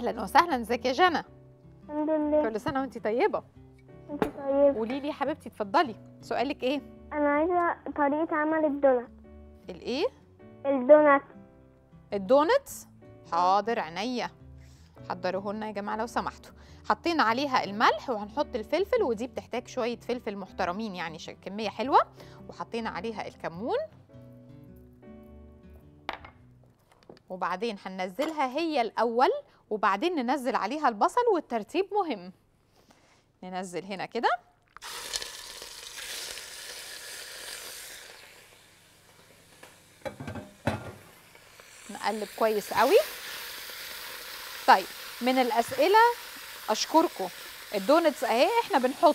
اهلا وسهلا، ازيك يا جنى؟ الحمد لله. كل سنه وانت طيبه. انت طيب. قولي لي يا حبيبتي، اتفضلي، سؤالك ايه؟ انا عايزه طريقه عمل الدونات. الايه؟ الدونات. الدونتس. حاضر عينيا، حضروه لنا يا جماعه لو سمحتوا. حطينا عليها الملح وهنحط الفلفل، ودي بتحتاج شويه فلفل محترمين يعني كميه حلوه، وحطينا عليها الكمون، وبعدين هننزلها هي الاول وبعدين ننزل عليها البصل، والترتيب مهم. ننزل هنا كده، نقلب كويس قوي. طيب من الاسئله اشكركم، الدونتس اهي احنا بنحط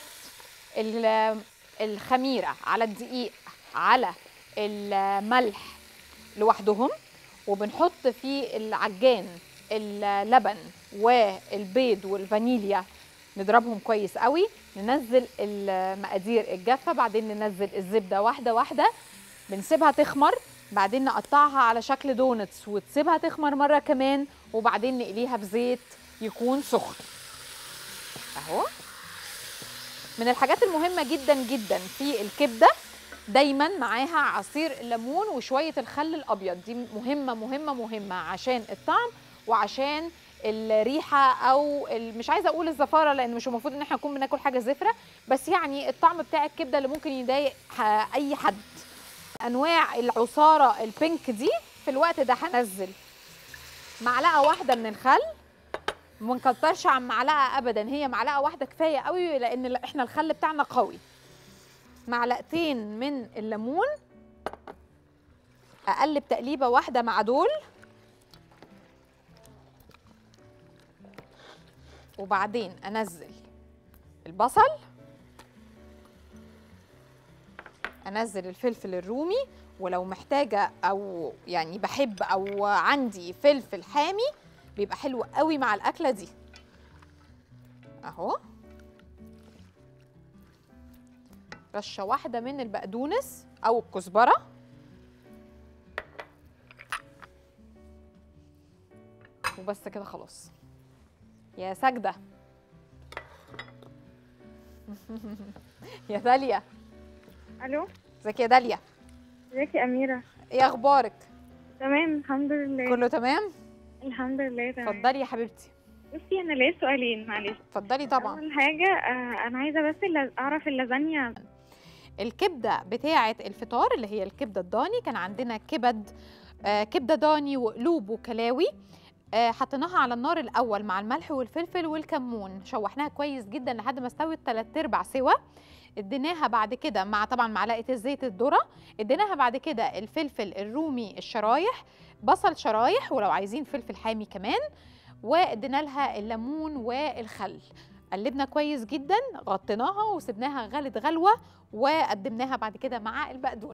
الخميره على الدقيق على الملح لوحدهم، وبنحط في العجان اللبن والبيض والفانيليا، نضربهم كويس قوي، ننزل المقادير الجافه، بعدين ننزل الزبده واحده واحده، بنسيبها تخمر، بعدين نقطعها على شكل دونتس وتسيبها تخمر مره كمان، وبعدين نقليها بزيت يكون سخن اهو. من الحاجات المهمه جدا جدا في الكبده دايما معاها عصير الليمون وشويه الخل الابيض، دي مهمه مهمه مهمه عشان الطعم وعشان الريحه، او مش عايزه اقول الزفاره لان مش المفروض ان احنا نكون بناكل حاجه زفره، بس يعني الطعم بتاع الكبده اللي ممكن يضايق اي حد. انواع العصاره البينك دي في الوقت ده هنزل معلقه واحده من الخل، ما نكترش عن معلقه ابدا، هي معلقه واحده كفايه قوي لان احنا الخل بتاعنا قوي. معلقتين من الليمون، اقلب تقليبه واحده مع دول، وبعدين انزل البصل، انزل الفلفل الرومي، ولو محتاجه او يعني بحب او عندي فلفل حامي بيبقى حلو قوي مع الاكله دي اهو. رشه واحده من البقدونس او الكزبره، وبس كده خلاص. يا ساجده يا داليا. الو، ازيك يا داليا؟ ازيك يا اميره؟ ايه اخبارك؟ تمام الحمد لله. كله تمام؟ الحمد لله تمام. اتفضلي يا حبيبتي. بصي انا ليا سؤالين معلش. اتفضلي طبعا. اول حاجه انا عايزه بس اعرف اللازانيا. الكبده بتاعه الفطار اللي هي الكبده الضاني، كان عندنا كبده ضاني وقلوب وكلاوي، حطيناها على النار الاول مع الملح والفلفل والكمون، شوحناها كويس جدا لحد ما استوت 3/4 سوا، اديناها بعد كده مع طبعا معلقه الزيت الذره، اديناها بعد كده الفلفل الرومي الشرايح، بصل شرايح ولو عايزين فلفل حامي كمان، وادينا لها الليمون والخل، قلبنا كويس جدا، غطيناها وسبناها غلت غلوه، وقدمناها بعد كده مع البقدونس.